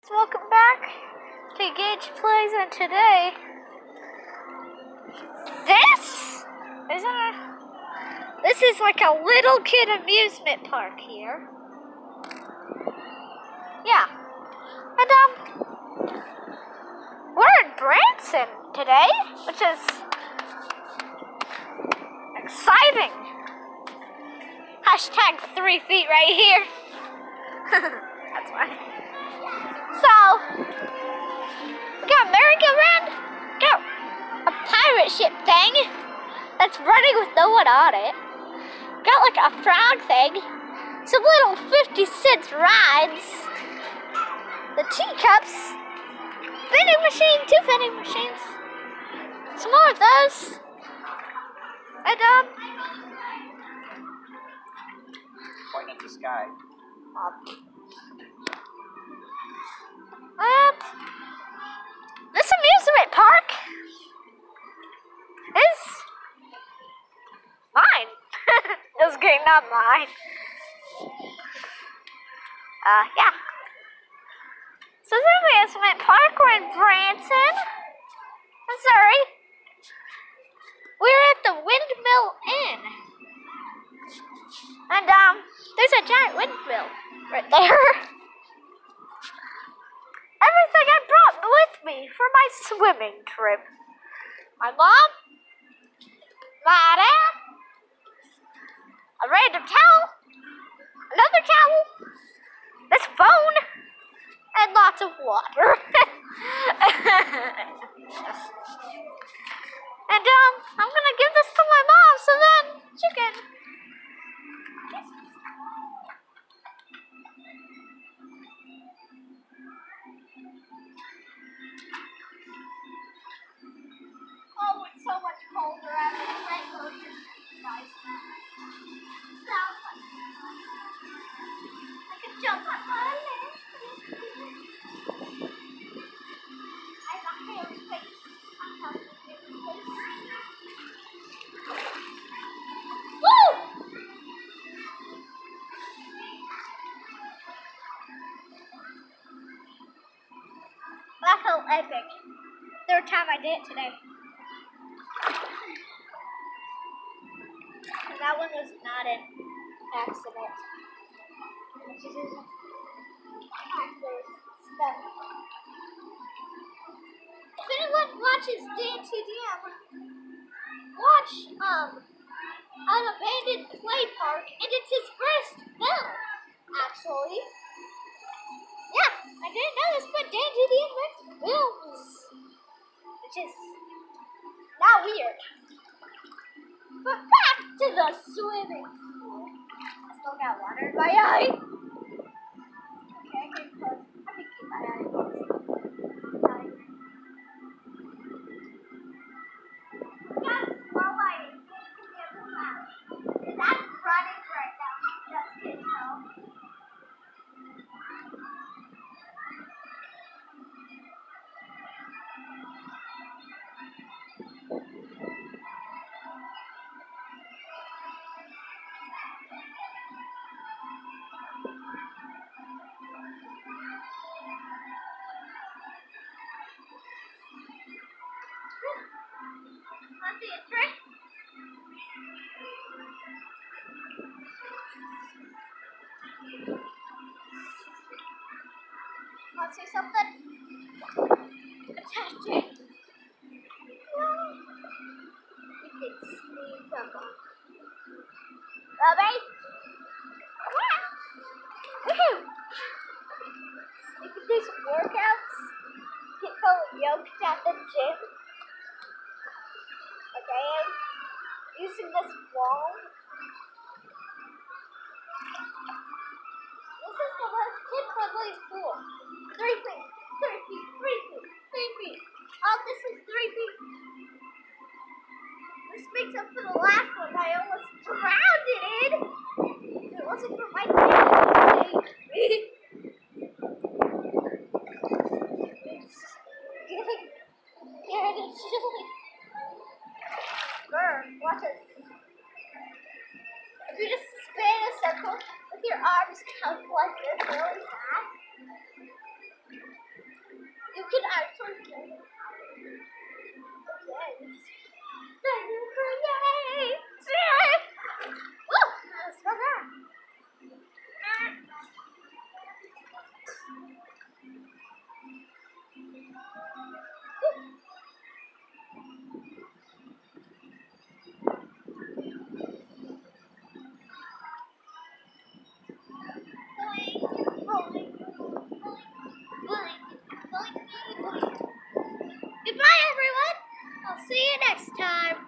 Welcome back to Gage Plays, and today this is like a little kid amusement park here. Yeah, and we're in Branson today, which is exciting. Hashtag 3 feet right here. That's why. So, we got a merry-go-round, got a pirate ship thing that's running with no one on it. Got like a frog thing, some little 50-cent rides, the teacups, vending machine, 2 vending machines, some more of those, and point at the sky. This amusement park is mine. Just kidding, not mine. Yeah. So this amusement park, we're in Branson, Missouri. We're at the Windmill Inn. And there's a giant windmill right there. Everything I brought with me for my swimming trip. My mom, my dad, a random towel, another towel, this phone, and lots of water. And I'm gonna give this to my mom so then she can. Oh, it's so much colder out of the rainbow here, guys. Sounds like I could jump on my leg. I have a hairy face. I have a hairy face. Woo! That felt epic. Third time I did it today. And that one was not an accident. Which is an actor's stuff. If anyone watches DTDM, watch an abandoned play park, and it's his first film, actually. Yeah, I didn't know this, but DTDM makes films, which is not weird. But back to the swimming pool. I still got water in my eye. Okay, I can keep my eye closed. Guys, while I and I'm running right now. Just kidding, no. Want to see a trick? Want to see something? Attach it. You can sneak up on. Ready? Woohoo! You can do some workouts. Get totally yoked at the gym. Okay, using this wall. This is the most kid-friendly pool. 3 feet, 3 feet, 3 feet, 3 feet. Oh, this is 3 feet. This makes up for the last one I almost drowned in. If it wasn't for my dad to save me. Scared and chilly. Watch it. If you just spin in a circle with your arms out like this really fast, can actually get it. Okay. Oh, let's go back. Goodbye, everyone. I'll see you next time.